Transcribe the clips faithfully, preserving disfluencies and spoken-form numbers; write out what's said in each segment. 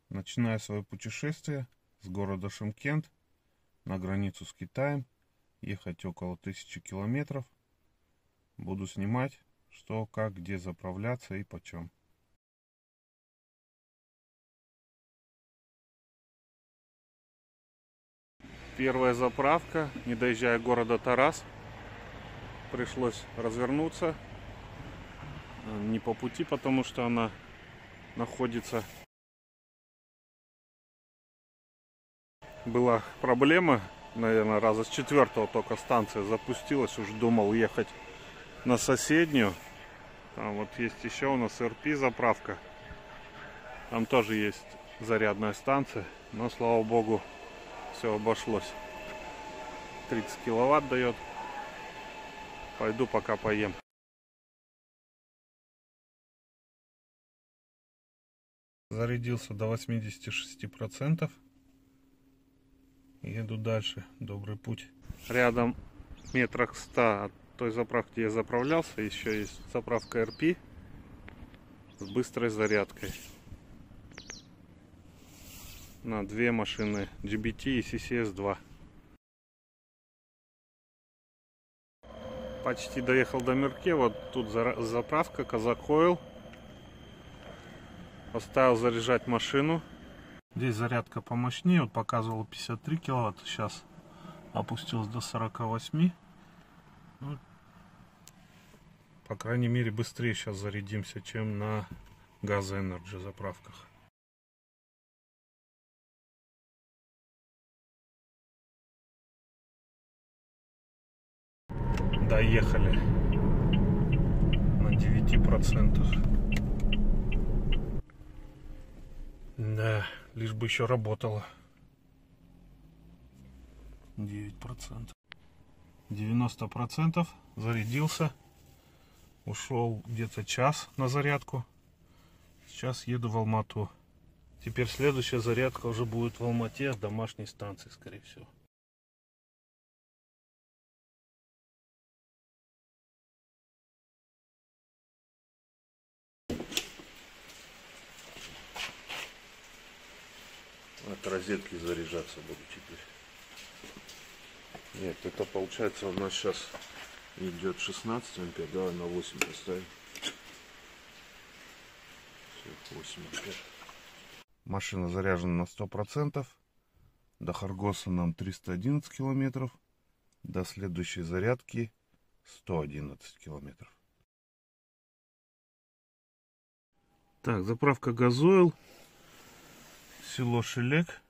Начинаю свое путешествие с города Шымкент на границу с Китаем. Ехать около тысячи километров. Буду снимать, что, как, где заправляться и почем. Первая заправка, не доезжая города Тарас. Пришлось развернуться. Не по пути, потому что она находится... Была проблема, наверное, раза с четвертого только станция запустилась. Уж думал ехать на соседнюю. Там вот есть еще у нас эр пи заправка. Там тоже есть зарядная станция. Но, слава богу, все обошлось. тридцать киловатт дает. Пойду пока поем. Зарядился до восьмидесяти шести процентов. Еду дальше. Добрый путь. Рядом метрах ста от той заправки, где я заправлялся, еще есть заправка эр пи с быстрой зарядкой на две машины джи би ти и си си эс два. Почти доехал до Мерке. Вот тут заправка Казак Ойл. Поставил заряжать машину. Здесь зарядка помощнее. Вот показывала пятьдесят три киловатта. Сейчас опустилась до сорока восьми. Ну, по крайней мере, быстрее сейчас зарядимся, чем на Газа Энерджи заправках. Доехали на девяти процентах. Да, лишь бы еще работало. девять процентов. девяносто процентов зарядился. Ушел где-то час на зарядку. Сейчас еду в Алмату. Теперь следующая зарядка уже будет в Алмате от домашней станции, скорее всего. От розетки заряжаться буду теперь. Нет, это получается у нас сейчас идет шестнадцать ампер. Давай на восемь поставим. восемь ампер. Машина заряжена на сто процентов. До Харгоса нам триста одиннадцать километров. До следующей зарядки сто одиннадцать километров. Так, заправка Газойл. Село Шелек.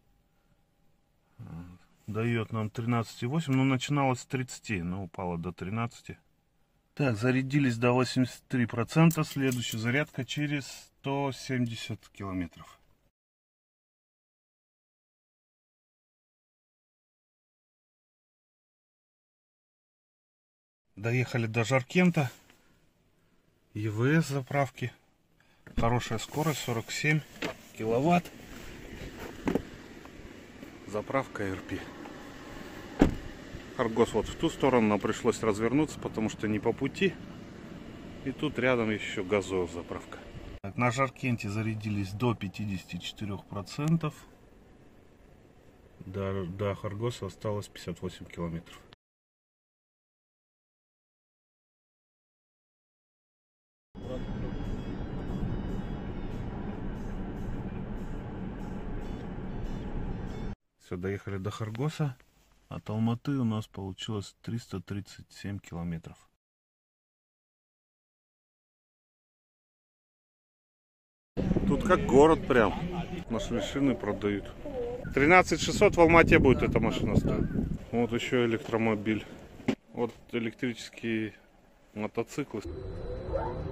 Дает нам тринадцать и восемь. Ну, начиналось с тридцати, но упало до тринадцати. Так, зарядились до восьмидесяти трёх процентов. Следующая зарядка через сто семьдесят километров. Доехали до Жаркента. и вэ эс заправки. Хорошая скорость, сорок семь киловатт. Заправка эр пи. Харгос вот в ту сторону, нам пришлось развернуться, потому что не по пути. И тут рядом еще Газойл заправка. Так, на Жаркенте зарядились до пятидесяти четырёх процентов. До, до Харгоса осталось пятьдесят восемь километров. Все, доехали до Харгоса. От Алматы у нас получилось триста тридцать семь километров. Тут как город прям. Машины продают. тринадцать шестьсот в Алмате будет эта машина стоить. Вот еще электромобиль. Вот электрические мотоциклы.